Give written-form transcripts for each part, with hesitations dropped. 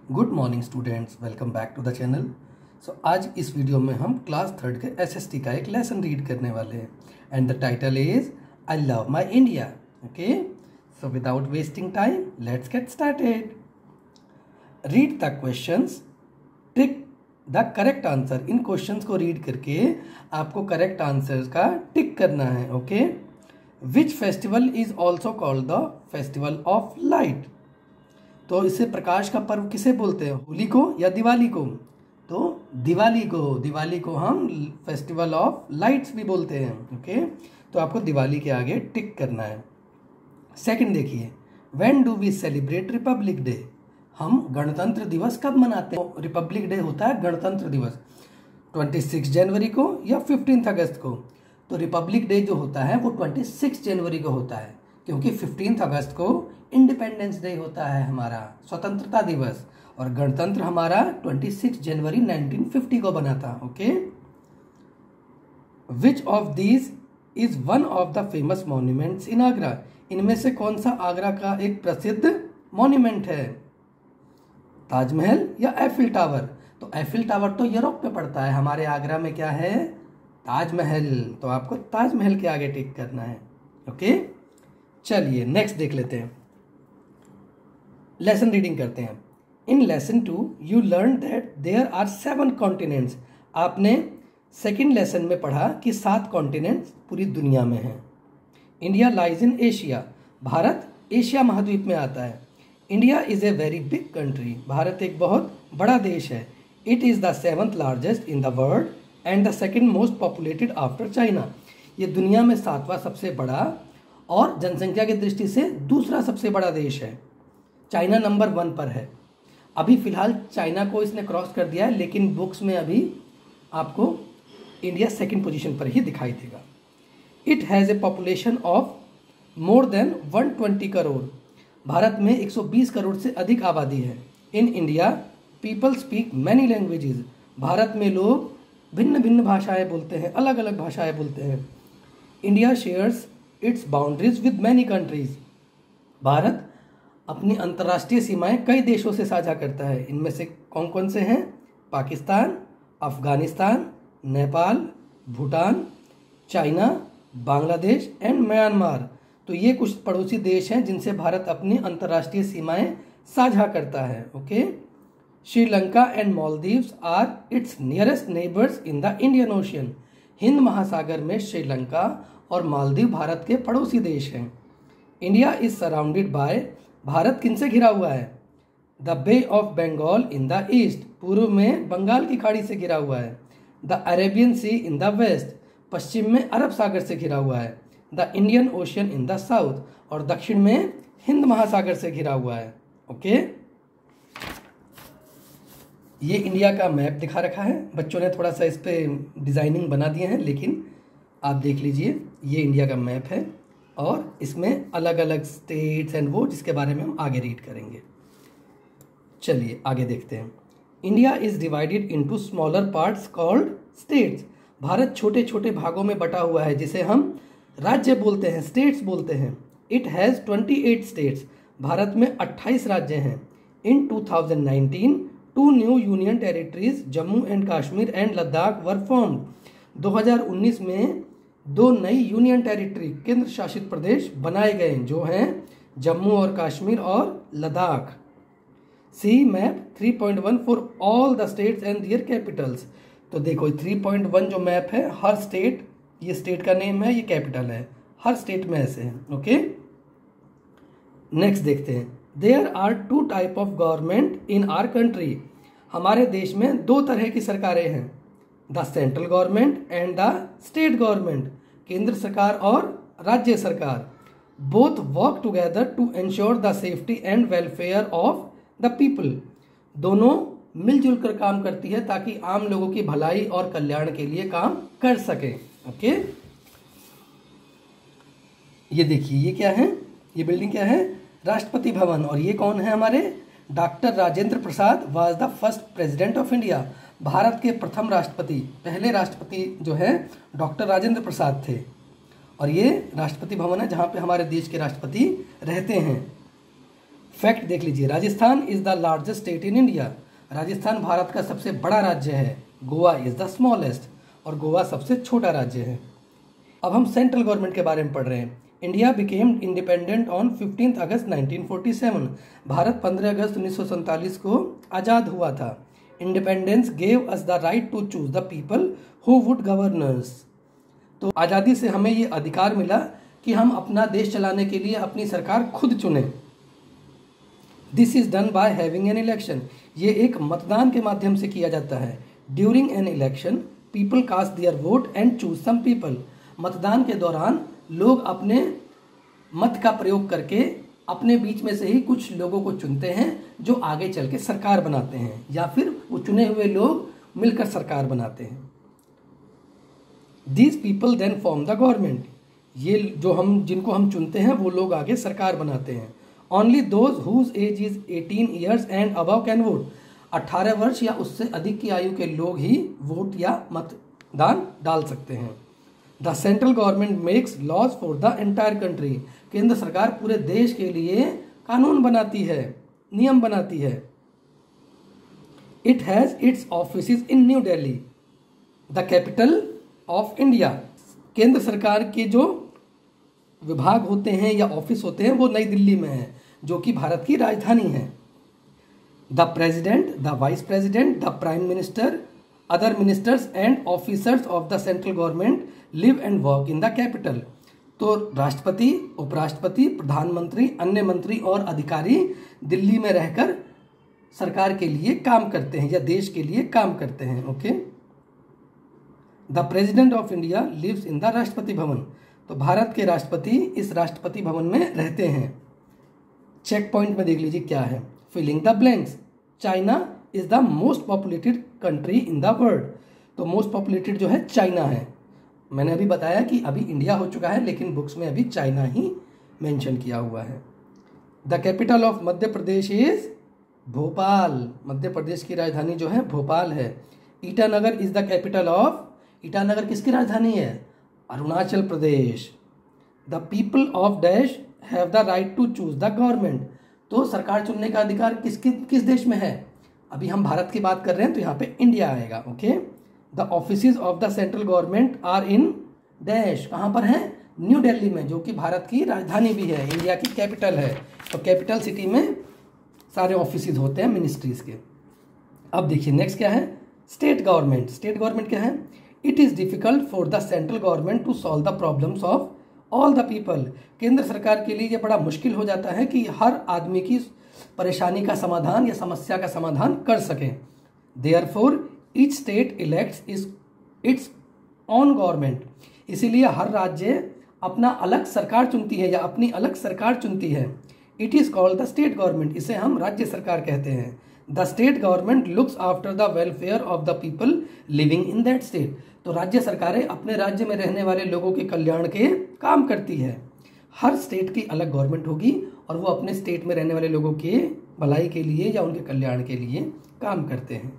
Good morning students, welcome back to the channel. आज इस video में हम क्लास 3 के एसएसटी का एक लेसन रीड करने वाले हैं and the title is I love my India. Okay, so without wasting time let's get started. Read the questions, tick the correct answer. इन क्वेश्चंस को रीड करके आपको करेक्ट आंसर का टिक करना है। Okay, which festival is also called the festival of light. तो इसे प्रकाश का पर्व किसे बोलते हैं, होली को या दिवाली को? तो दिवाली को हम फेस्टिवल ऑफ लाइट्स भी बोलते हैं। ओके, तो आपको दिवाली के आगे टिक करना है। सेकंड देखिए, when do we celebrate republic day. हम गणतंत्र दिवस कब मनाते हैं? रिपब्लिक डे होता है गणतंत्र दिवस 26 जनवरी को या 15 अगस्त को। तो रिपब्लिक डे जो होता है वो 26 जनवरी को होता है, क्योंकि 15 अगस्त को इंडिपेंडेंस डे होता है, हमारा स्वतंत्रता दिवस, और गणतंत्र हमारा 26 जनवरी 1950 को बना था। Okay, which of these is one of the famous monuments in Agra. इनमें से कौन सा आगरा का एक प्रसिद्ध मॉन्यूमेंट है? ताजमहल या एफिल टावर। तो एफिल टावर तो यूरोप में पड़ता है, हमारे आगरा में क्या है? ताजमहल। तो आपको ताजमहल के आगे टिक करना है। ओके, चलिए नेक्स्ट देख लेते हैं। लेसन रीडिंग करते हैं। In lesson 2 you learn that there are 7 continents. आपने सेकेंड लेसन में पढ़ा कि 7 कॉन्टिनेंट्स पूरी दुनिया में हैं। India lies in Asia. भारत एशिया महाद्वीप में आता है। India is a very big country. भारत एक बहुत बड़ा देश है। It is the 7th largest in the world and the second most populated after China. ये दुनिया में 7वां सबसे बड़ा और जनसंख्या की दृष्टि से दूसरा सबसे बड़ा देश है। चाइना नंबर 1 पर है। अभी फिलहाल चाइना को इसने क्रॉस कर दिया है, लेकिन बुक्स में अभी आपको इंडिया सेकंड पोजीशन पर ही दिखाई देगा। It has a population of more than 120 crore. भारत में 120 करोड़ से अधिक आबादी है। In India people speak many languages. भारत में लोग भिन्न भिन्न भाषाएं बोलते हैं, अलग अलग भाषाएं बोलते हैं। India shares its boundaries with many countries. भारत अपनी अंतर्राष्ट्रीय सीमाएं कई देशों से साझा करता है। इनमें से कौन कौन से हैं? Pakistan, Afghanistan, Nepal, Bhutan, China, Bangladesh and Myanmar. तो ये कुछ पड़ोसी देश हैं जिनसे भारत अपनी अंतर्राष्ट्रीय सीमाएं साझा करता है। Okay, Sri Lanka and Maldives are its nearest neighbours in the Indian ocean. Hind महासागर में श्रीलंका और मालदीव भारत के पड़ोसी देश हैं। India is surrounded by. Bharat किनसे घिरा हुआ है? The bay of Bengal in the east. पूर्व में बंगाल की खाड़ी से घिरा हुआ है। The Arabian sea in the west. पश्चिम में अरब सागर से घिरा हुआ है। The Indian ocean in the south. और दक्षिण में हिंद महासागर से घिरा हुआ है। ओके, ये इंडिया का मैप दिखा रखा है। बच्चों ने थोड़ा सा इस पे डिजाइनिंग बना दिए हैं, लेकिन आप देख लीजिए, ये इंडिया का मैप है और इसमें अलग अलग स्टेट्स एंड वो, जिसके बारे में हम आगे रीड करेंगे। चलिए आगे देखते हैं। India is divided into smaller parts called states. Bharat छोटे छोटे भागों में बटा हुआ है, जिसे हम राज्य बोलते हैं, स्टेट्स बोलते हैं। It has 28 states. भारत में 28 राज्य हैं। In 2019 2 new union territories Jammu and Kashmir and Ladakh were formed. 2019 में 2 नई यूनियन टेरिटरी, केंद्र शासित प्रदेश बनाए गए, जो हैं जम्मू और कश्मीर और Ladakh. See map 3.1 for all the states and their capitals. तो देखो 3.1 जो मैप है, हर स्टेट, ये स्टेट का नेम है, ये कैपिटल है, हर स्टेट में ऐसे हैं। ओके, नेक्स्ट देखते हैं। There are 2 type of government in our country. हमारे देश में 2 तरह की सरकारें हैं, the central government and the state government. केंद्र सरकार और राज्य सरकार। Both work together to ensure the safety and welfare of the people. दोनों मिलजुल कर काम करती है ताकि आम लोगों की भलाई और कल्याण के लिए काम कर सके। ओके, ये देखिए, ये क्या है? ये बिल्डिंग क्या है? राष्ट्रपति भवन। और ये कौन है? हमारे doctor Rajendra Prasad was the first president of India. Bharat के प्रथम राष्ट्रपति, पहले राष्ट्रपति जो है डॉक्टर राजेंद्र प्रसाद थे। और ये राष्ट्रपति भवन है जहाँ पे हमारे देश के राष्ट्रपति रहते हैं। फैक्ट देख लीजिए, Rajasthan is the largest state in India. Rajasthan Bharat का सबसे बड़ा राज्य है। गोवा इज द स्मॉलेस्ट, और गोवा सबसे छोटा राज्य है। अब हम सेंट्रल गवर्नमेंट के बारे में पढ़ रहे हैं। इंडिया बिकेम इंडिपेंडेंट ऑन 15 अगस्त 1947। भारत 15 अगस्त 1947 को आज़ाद हुआ था। Independence gave us the right to choose the people who would govern us. तो आज़ादी से हमें ये अधिकार मिला कि हम अपना देश चलाने के लिए अपनी सरकार खुद चुने। This is done by having an election. ये एक मतदान के माध्यम से किया जाता है। During an election people cast their vote and choose some people. मतदान के दौरान लोग अपने मत का प्रयोग करके अपने बीच में से ही कुछ लोगों को चुनते हैं जो आगे चल के सरकार बनाते हैं, या फिर वो चुने हुए लोग मिलकर सरकार बनाते हैं। These people then form the government. ये जिनको हम चुनते हैं वो लोग आगे सरकार बनाते हैं। Only those whose age is 18 years and above can vote. 18 वर्ष या उससे अधिक की आयु के लोग ही वोट या मतदान डाल सकते हैं। The central government makes laws for the entire country. केंद्र सरकार पूरे देश के लिए कानून बनाती है, नियम बनाती है। It has its offices in new Delhi, the capital of India. केंद्र सरकार के जो विभाग होते हैं या ऑफिस होते हैं वो नई दिल्ली में है, जो कि भारत की राजधानी है। The president, the vice president, the prime minister, other ministers and officers of the central government live and work in the capital. तो राष्ट्रपति, उपराष्ट्रपति, प्रधानमंत्री, अन्य मंत्री और अधिकारी दिल्ली में रहकर सरकार के लिए काम करते हैं या देश के लिए काम करते हैं। Okay. The president of India lives in the Rashtrapati Bhavan. तो भारत के राष्ट्रपति इस राष्ट्रपति भवन में रहते हैं। चेक पॉइंट में देख लीजिए क्या है। Filling the blanks. China is the most populated country in the world. तो मोस्ट पॉपुलेटेड जो है चाइना है। मैंने अभी बताया कि अभी इंडिया हो चुका है, लेकिन बुक्स में अभी चाइना ही मेंशन किया हुआ है। The capital of Madhya Pradesh is Bhopal. Madhya Pradesh की राजधानी जो है भोपाल है। Itanagar is the capital of. Itanagar किसकी राजधानी है? Arunachal Pradesh. The people of dash have the right to choose the government. तो सरकार चुनने का अधिकार किस देश में है? अभी हम भारत की बात कर रहे हैं तो यहाँ पे इंडिया आएगा। Okay. The offices of the central government are in dash. कहाँ पर है? न्यू दिल्ली में, जो कि भारत की राजधानी भी है, इंडिया की कैपिटल है। तो कैपिटल सिटी में सारे ऑफिसेज होते हैं मिनिस्ट्रीज के। अब देखिए नेक्स्ट क्या है? State government. स्टेट गवर्नमेंट क्या है? It is difficult for the central government to solve the problems of all the people. केंद्र सरकार के लिए यह बड़ा मुश्किल हो जाता है कि हर आदमी की परेशानी का समाधान या समस्या का समाधान कर सकें। Therefore each state elects its own government. इसीलिए हर राज्य अपना अलग सरकार चुनती है या अपनी अलग सरकार चुनती है। It is called the state government. इसे हम राज्य सरकार कहते हैं। The state government looks after the welfare of the people living in that state. तो राज्य सरकारें अपने राज्य में रहने वाले लोगों के कल्याण के काम करती है। हर स्टेट की अलग गवर्नमेंट होगी और वो अपने स्टेट में रहने वाले लोगों के भलाई के लिए या उनके कल्याण के लिए काम करते हैं।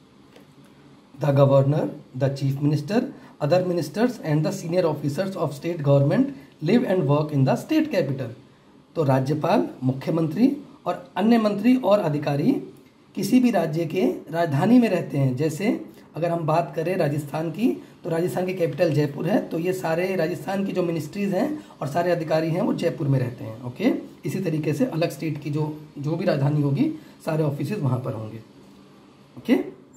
The governor, the chief minister, other ministers and the senior officers of state government live and work in the state capital. तो राज्यपाल, मुख्यमंत्री और अन्य मंत्री और अधिकारी किसी भी राज्य के राजधानी में रहते हैं। जैसे अगर हम बात करें राजस्थान की, तो राजस्थान की कैपिटल जयपुर है। तो ये सारे राजस्थान की जो मिनिस्ट्रीज हैं और सारे अधिकारी हैं वो जयपुर में रहते हैं। ओके। इसी तरीके से अलग स्टेट की जो भी राजधानी होगी सारे ऑफिसेज वहाँ पर होंगे। ओके।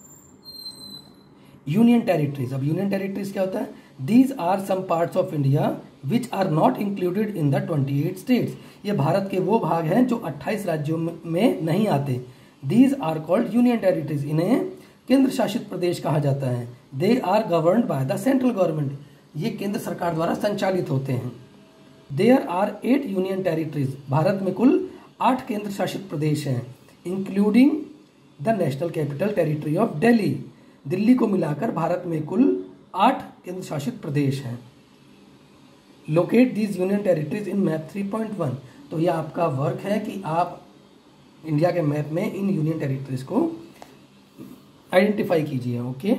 Union territories. अब यूनियन टेरिटरीज क्या होता है? These are some parts of India which are not included in the 28 states. ये भारत के वो भाग हैं जो 28 राज्यों में नहीं आते। These are called union territories. इन्हें केंद्र शासित प्रदेश कहा जाता है। They are governed by the central government. ये केंद्र सरकार द्वारा संचालित होते हैं। There are 8 union territories. Bharat में कुल 8 केंद्र शासित प्रदेश हैं, including the national capital territory of Delhi. Delhi को मिलाकर भारत में कुल 8 केंद्र शासित प्रदेश हैं। Locate these union territories in map 3.1। तो यह आपका वर्क है कि आप इंडिया के मैप में इन यूनियन टेरिटरीज को आइडेंटिफाई कीजिए। ओके।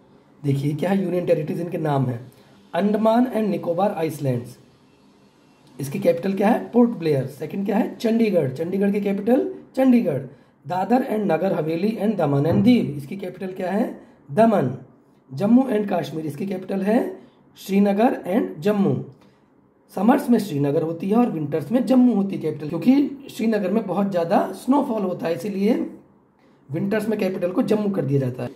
देखिए क्या है यूनियन टेरिटरीज, इनके नाम है। अंडमान एंड निकोबार आइसलैंड्स, इसकी कैपिटल क्या है? Port Blair. सेकंड क्या है? चंडीगढ़। चंडीगढ़ की capital Chandigarh. Dadra and Nagar Haveli and Daman and Diu, इसकी कैपिटल क्या है? दमन। जम्मू एंड कश्मीर, इसकी कैपिटल है श्रीनगर एंड जम्मू। समर्स में श्रीनगर होती है और विंटर्स में जम्मू होती है कैपिटल, क्योंकि श्रीनगर में बहुत ज़्यादा स्नोफॉल होता है, इसीलिए विंटर्स में कैपिटल को जम्मू कर दिया जाता है।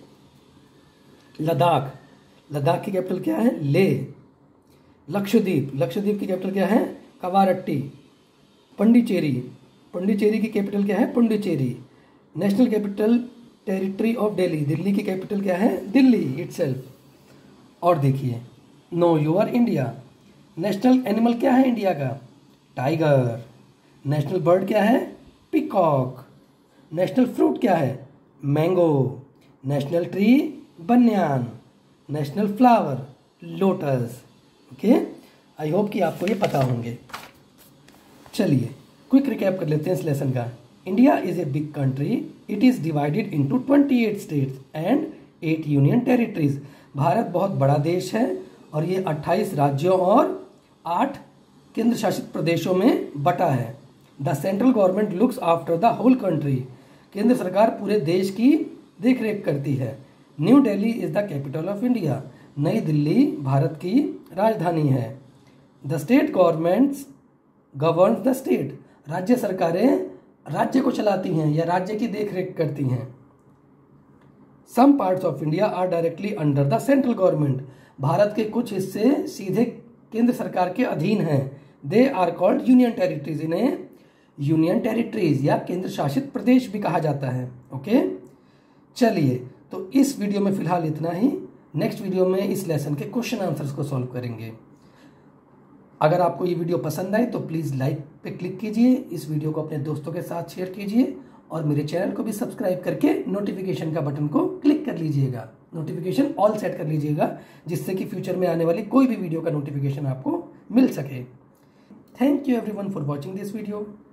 लद्दाख, लद्दाख की कैपिटल क्या है? लेह। लक्षद्वीप, लक्षद्वीप की कैपिटल क्या है? कवारट्टी। पंडिचेरी, पंडिचेरी की कैपिटल क्या है? Puducherry. National capital territory of Delhi, Delhi की कैपिटल क्या है? दिल्ली इटसेल्फ। और देखिए, know your India. National animal क्या है इंडिया का? टाइगर। नेशनल बर्ड क्या है? पीकॉक। नेशनल फ्रूट क्या है? Mango. National tree banyan. National flower lotus. Okay, I hope कि आपको ये पता होंगे। चलिए क्विक रिकैप कर लेते हैं इस लेसन का। India is a big country, it is divided into 28 states and 8 union territories. Bharat बहुत बड़ा देश है और ये 28 राज्यों और 8 केंद्र शासित प्रदेशों में बटा है। The central government looks after the whole country, केंद्र सरकार पूरे देश की देखरेख करती है। New Delhi is the capital of India, नई दिल्ली भारत की राजधानी है। The state governments govern the state, राज्य सरकारें राज्य को चलाती हैं या राज्य की देखरेख करती हैं। Some parts of India are directly under the central government, Bharat के कुछ हिस्से सीधे केंद्र सरकार के अधीन हैं। They are called union territories, इन्हें यूनियन टेरिटरीज या केंद्र शासित प्रदेश भी कहा जाता है। ओके, चलिए तो इस वीडियो में फिलहाल इतना ही। नेक्स्ट वीडियो में इस लेसन के क्वेश्चन आंसर्स को सॉल्व करेंगे। अगर आपको ये वीडियो पसंद आए तो प्लीज़ लाइक पे क्लिक कीजिए, इस वीडियो को अपने दोस्तों के साथ शेयर कीजिए और मेरे चैनल को भी सब्सक्राइब करके नोटिफिकेशन का बटन को क्लिक कर लीजिएगा, नोटिफिकेशन ऑल सेट कर लीजिएगा, जिससे कि फ्यूचर में आने वाली कोई भी वीडियो का नोटिफिकेशन आपको मिल सके। Thank you everyone for watching this video.